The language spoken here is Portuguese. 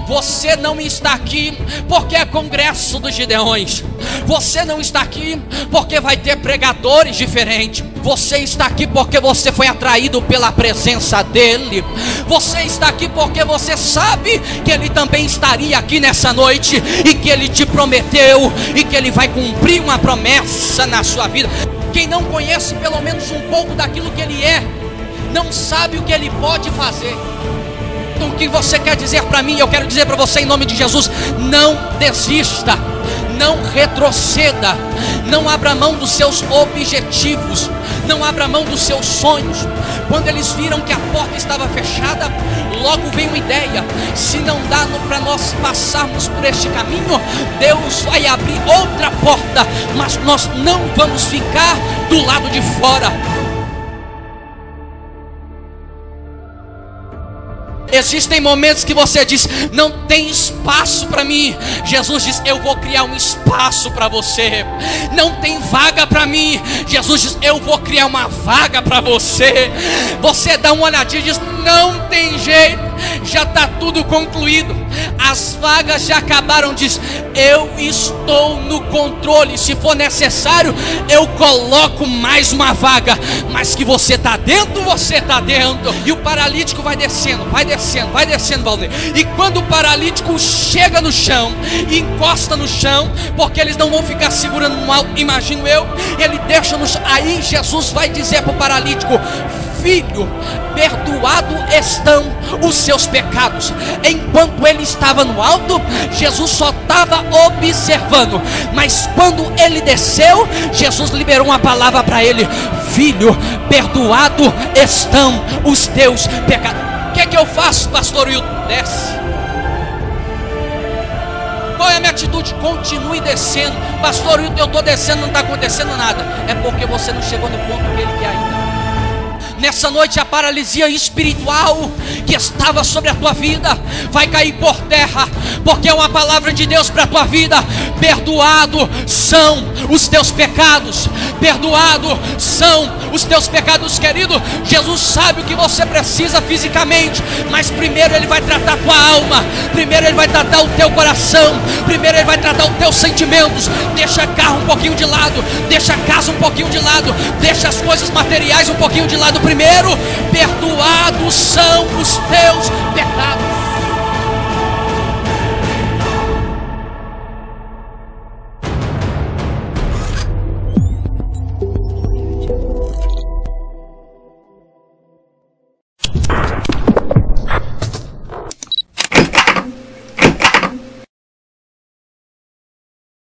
Você não está aqui porque é congresso dos Gideões. Você não está aqui porque vai ter pregadores diferentes. Você está aqui porque você foi atraído pela presença dele. Você está aqui porque você sabe que ele também estaria aqui nessa noite, e que ele te prometeu, e que ele vai cumprir uma promessa na sua vida. Quem não conhece pelo menos um pouco daquilo que ele é, não sabe o que ele pode fazer. Então o que você quer dizer para mim? Eu quero dizer para você em nome de Jesus: não desista, não retroceda, não abra mão dos seus objetivos, não abra mão dos seus sonhos. Quando eles viram que a porta estava fechada, logo veio uma ideia: se não dá para nós passarmos por este caminho, Deus vai abrir outra porta, mas nós não vamos ficar do lado de fora. Existem momentos que você diz: não tem espaço para mim. Jesus diz: eu vou criar um espaço para você. Não tem vaga para mim. Jesus diz: eu vou criar uma vaga para você. Você dá uma olhadinha e diz: não tem jeito, já está tudo concluído, as vagas já acabaram. Diz: eu estou no controle, se for necessário eu coloco mais uma vaga, mas que você está dentro, você está dentro. E o paralítico vai descendo, Valdir. E quando o paralítico chega no chão, encosta no chão, porque eles não vão ficar segurando no alto, imagino eu, ele deixa no chão. Aí Jesus vai dizer para o paralítico: filho, perdoado estão os seus pecados. Enquanto ele estava no alto, Jesus só estava observando, mas quando ele desceu, Jesus liberou uma palavra para ele: filho, perdoado estão os teus pecados. O que é que eu faço, pastor Wilton? Desce. Qual é a minha atitude? Continue descendo. Pastor Wilton, eu estou descendo, não está acontecendo nada. É porque você não chegou no ponto que ele quer ainda. Nessa noite a paralisia espiritual que estava sobre a tua vida vai cair por terra, porque é uma palavra de Deus para a tua vida: perdoado são os teus pecados. Perdoado são os teus pecados, querido. Jesus sabe o que você precisa fisicamente, mas primeiro ele vai tratar a tua alma, primeiro ele vai tratar o teu coração, primeiro ele vai tratar os teus sentimentos. Deixa carro um pouquinho de lado, deixa casa um pouquinho de lado, deixa as coisas materiais um pouquinho de lado. Primeiro, perdoados são os teus